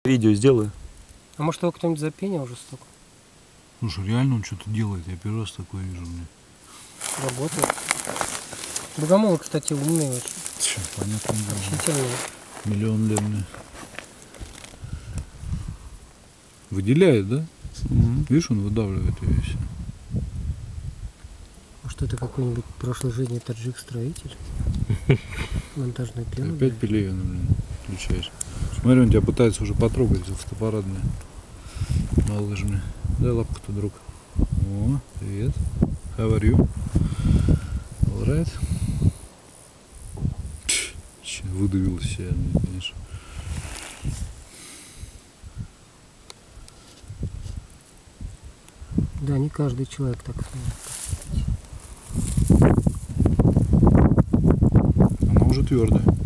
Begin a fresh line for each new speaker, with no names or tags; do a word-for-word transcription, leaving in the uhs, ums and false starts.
Видео сделаю.
А может его кто-нибудь запенил уже столько?
Слушай, реально он что-то делает, я первый раз такое вижу. Мне.
Работает. Богомолы, кстати, умные очень.
Че, понятно.
Общительные.
Миллион лет. Мне. Выделяет, да?
Угу.
Видишь, он выдавливает ее все.
Может, это какой-нибудь в прошлой жизни таджик-строитель? Монтажный плен.
Опять Пелевина, блин, включаешь. Смотри, он тебя пытается уже потрогать, фотоаппарат, блин. Малыжный. Дай лапку-то, друг. О, привет. How are you? All right? Че, выдавил себя, конечно.
Да, не каждый человек так
Она уже твердая.